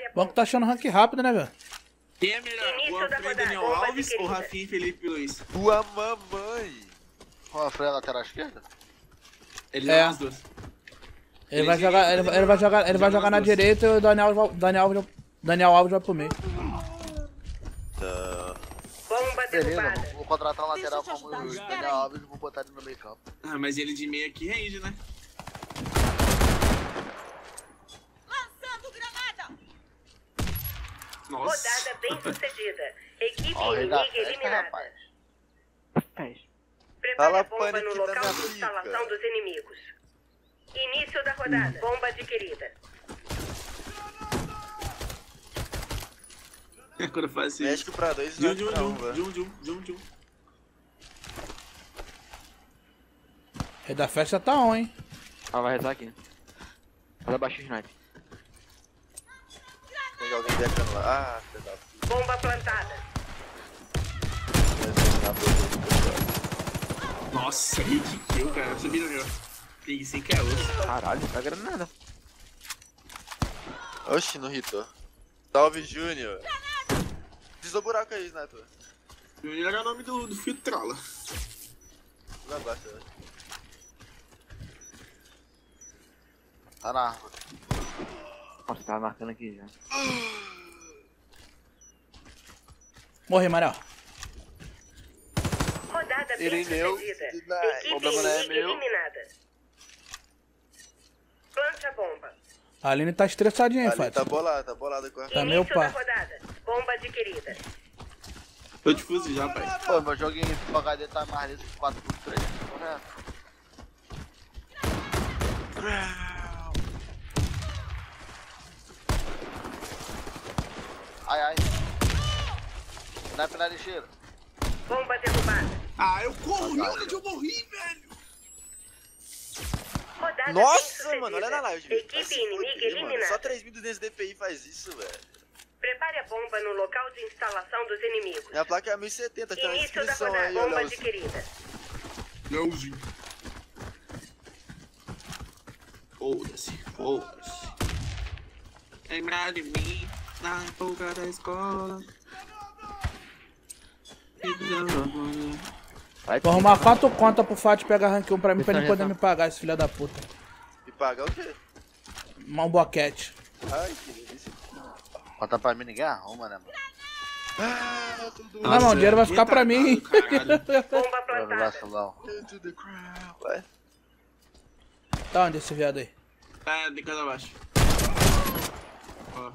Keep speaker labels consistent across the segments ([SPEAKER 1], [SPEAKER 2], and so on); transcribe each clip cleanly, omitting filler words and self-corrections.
[SPEAKER 1] Bom que tá achando rank rápido, né, velho?
[SPEAKER 2] Quem é melhor? O Alfredo Daniel Alves ou Rafinha e Felipe Luiz?
[SPEAKER 3] Tua mamãe. Qual a freia lateral esquerda?
[SPEAKER 2] Ele joga as duas.
[SPEAKER 1] Ele vai jogar na direita e o Daniel Alves vai pro meio.
[SPEAKER 4] Bomba
[SPEAKER 3] Beleza,
[SPEAKER 4] derrubada.
[SPEAKER 3] vou contratar um lateral como o Daniel Alves e vou botar ele no meio campo.
[SPEAKER 2] Ah, mas ele de meio aqui rende, né?
[SPEAKER 5] Lançando granada!
[SPEAKER 2] Nossa.
[SPEAKER 4] Rodada bem sucedida. Equipe
[SPEAKER 3] Ó, o rei da
[SPEAKER 4] inimiga
[SPEAKER 3] festa,
[SPEAKER 4] eliminada.
[SPEAKER 3] rapaz.
[SPEAKER 4] Prepare
[SPEAKER 3] Fala
[SPEAKER 4] a bomba
[SPEAKER 3] pânico
[SPEAKER 4] no
[SPEAKER 3] da
[SPEAKER 4] local
[SPEAKER 3] minha
[SPEAKER 4] de
[SPEAKER 3] pica.
[SPEAKER 4] instalação dos inimigos. Início da rodada. Bomba adquirida.
[SPEAKER 2] Quando eu faço isso.
[SPEAKER 3] México pra 2 e
[SPEAKER 2] Jum,
[SPEAKER 3] pra 1, velho.
[SPEAKER 2] Jum.
[SPEAKER 1] Rei da festa tá on, hein?
[SPEAKER 6] Ah, vai rezar aqui. Faz abaixo o sniper.
[SPEAKER 3] Tem alguém decando lá. Ah, filho da puta.
[SPEAKER 4] Bomba plantada.
[SPEAKER 2] Nossa, hit kill, cara. Subi no meu. Tem 5 é osso.
[SPEAKER 6] Caralho, tá granada.
[SPEAKER 3] Oxi, não hitou. Salve, Júnior. Diz o buraco aí, Sniper.
[SPEAKER 2] Júnior era o nome do filho trola.
[SPEAKER 3] Lá abaixo, velho. Tá na árvore.
[SPEAKER 6] Nossa, tava marcando aqui já.
[SPEAKER 1] Morri, Manel.
[SPEAKER 4] Rodada bem
[SPEAKER 3] Irineu,
[SPEAKER 4] sucedida.
[SPEAKER 3] deny.
[SPEAKER 4] Equipe
[SPEAKER 3] Problema não é
[SPEAKER 4] inimiga
[SPEAKER 3] meu.
[SPEAKER 4] eliminada. Plante a bomba.
[SPEAKER 1] A Aline tá estressadinha, hein,
[SPEAKER 3] Ali
[SPEAKER 1] Fátima?
[SPEAKER 3] tá bolada com a...
[SPEAKER 1] Tá meu
[SPEAKER 4] Início da
[SPEAKER 1] pá.
[SPEAKER 4] rodada. Bomba adquirida.
[SPEAKER 2] Tô difuso já, pai.
[SPEAKER 3] Pô, meu jogo em Full HD tá mais desse 4x3. Porra. Ai. Sniper na lixeira.
[SPEAKER 4] Bomba derrubada.
[SPEAKER 2] Ah, eu corri onde eu morri, velho.
[SPEAKER 4] Rodada bem
[SPEAKER 3] Nossa,
[SPEAKER 4] sucedida.
[SPEAKER 3] mano, olha na live. Vai
[SPEAKER 4] Equipe
[SPEAKER 3] se
[SPEAKER 4] inimiga
[SPEAKER 3] fuder, mano.
[SPEAKER 4] eliminada.
[SPEAKER 3] Só 3.200 DPI faz isso, velho.
[SPEAKER 4] Prepare a bomba no local de instalação dos inimigos.
[SPEAKER 3] Minha placa é 1070, tem uma
[SPEAKER 4] Início da
[SPEAKER 3] inscrição
[SPEAKER 4] rodada.
[SPEAKER 3] aí,
[SPEAKER 4] Bomba
[SPEAKER 3] olha.
[SPEAKER 4] adquirida.
[SPEAKER 2] Leozinho. Foda-se. Lembrar de mim na época da escola.
[SPEAKER 1] Vou arrumar 4 contas pro Fat pegar rank 1 pra mim, pra ele poder me pagar, esse filho da puta.
[SPEAKER 3] E pagar o quê?
[SPEAKER 1] Um boquete.
[SPEAKER 3] Ai, que delícia. Conta pra mim, ninguém arruma, né, mano? Ah, tudo
[SPEAKER 1] Não, o dinheiro vai ficar pra mim.
[SPEAKER 4] Bomba
[SPEAKER 3] Bora,
[SPEAKER 4] plantada.
[SPEAKER 3] vacilão. To the crowd. Vai.
[SPEAKER 1] Tá onde esse viado aí?
[SPEAKER 2] Tá de casa abaixo. Ó.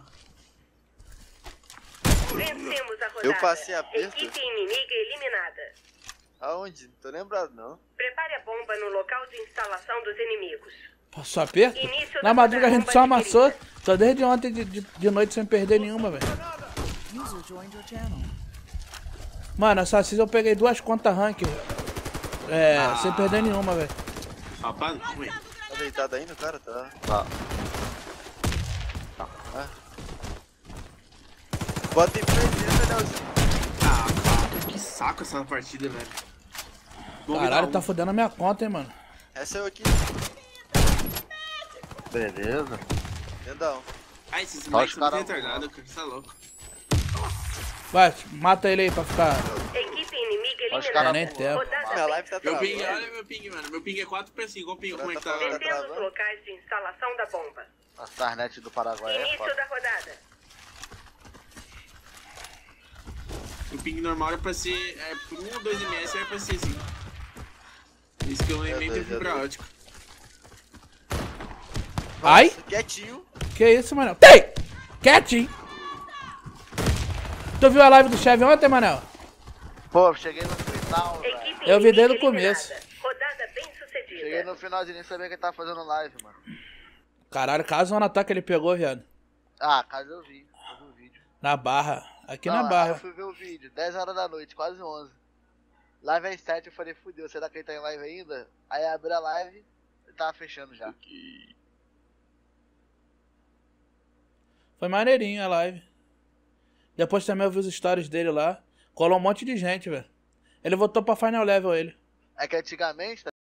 [SPEAKER 4] Vencemos a rodada.
[SPEAKER 3] Eu passei aperto?
[SPEAKER 4] Equipe inimiga eliminada.
[SPEAKER 3] Aonde? Não tô lembrado, não.
[SPEAKER 4] Prepare a bomba no local de instalação dos inimigos.
[SPEAKER 1] Passou aperto?
[SPEAKER 4] Início
[SPEAKER 1] Na
[SPEAKER 4] da
[SPEAKER 1] madruga a gente
[SPEAKER 4] bomba
[SPEAKER 1] só amassou.
[SPEAKER 4] adquirida.
[SPEAKER 1] Tô desde ontem de noite sem perder nenhuma, velho.
[SPEAKER 5] User joined your channel.
[SPEAKER 1] Mano, Assassins eu peguei 2 contas rank. Sem perder nenhuma, velho.
[SPEAKER 2] Rapaz, não, velho.
[SPEAKER 3] Tá deitado ainda, cara? Tá. Tá. Bota em frente, né, Nelson?
[SPEAKER 2] Ah, cara, que saco essa partida, velho. Vou me dar
[SPEAKER 1] Caralho,
[SPEAKER 2] um.
[SPEAKER 1] tá fudendo a minha conta, hein, mano.
[SPEAKER 3] Essa é eu aqui. Beleza. Lendão.
[SPEAKER 2] Ai, esses
[SPEAKER 3] Olha
[SPEAKER 2] moleques
[SPEAKER 3] os
[SPEAKER 2] são
[SPEAKER 3] caras-
[SPEAKER 2] muito retardados, cara. Você é louco.
[SPEAKER 1] Vai, mata ele aí pra ficar.
[SPEAKER 4] Equipe inimiga
[SPEAKER 3] Olha os
[SPEAKER 4] eliminada.
[SPEAKER 3] caras
[SPEAKER 1] nem tempo.
[SPEAKER 4] Rodada
[SPEAKER 3] Minha live tá
[SPEAKER 2] Meu
[SPEAKER 3] travada.
[SPEAKER 2] ping, olha meu ping, mano. Meu ping é 4/5. Olha o ping, como é que tá
[SPEAKER 3] Tá
[SPEAKER 2] agora.
[SPEAKER 4] Defenda os
[SPEAKER 3] travando?
[SPEAKER 4] locais de instalação da bomba.
[SPEAKER 3] A Starnet do Paraguai é
[SPEAKER 4] Início
[SPEAKER 3] foda.
[SPEAKER 4] da rodada.
[SPEAKER 2] O ping normal era pra ser. Por 1 ou 2 ms era pra ser assim. Isso que eu lembrei
[SPEAKER 3] dois,
[SPEAKER 2] do fibra
[SPEAKER 3] dois.
[SPEAKER 2] ótica.
[SPEAKER 1] Ai!
[SPEAKER 3] Quietinho.
[SPEAKER 1] Que isso, Manel? Tem! Quietinho! Tu viu a live do Chevy ontem, Manel?
[SPEAKER 3] Pô, cheguei no final, velho.
[SPEAKER 4] Equipe
[SPEAKER 1] Eu vi desde o
[SPEAKER 4] inimiga
[SPEAKER 1] começo.
[SPEAKER 4] eliminada. Rodada bem
[SPEAKER 3] Cheguei
[SPEAKER 4] sucedida.
[SPEAKER 3] no finalzinho, nem sabia que ele tava fazendo live, mano.
[SPEAKER 1] Caralho, casona tá que ele pegou, viado.
[SPEAKER 3] Ah, caso eu vi. Eu vi o vídeo.
[SPEAKER 1] Na Barra. Aqui
[SPEAKER 3] Não,
[SPEAKER 1] na
[SPEAKER 3] aí
[SPEAKER 1] Barra.
[SPEAKER 3] eu fui ver o vídeo, 10 horas da noite, quase 11. Live às 7, eu falei, fudeu, será que ele tá em live ainda? Aí abri a live, ele tava fechando já.
[SPEAKER 1] Foi maneirinho a live. Depois também eu vi os stories dele lá. Colou um monte de gente, velho. Ele voltou pra Final Level, ele.
[SPEAKER 3] É que antigamente,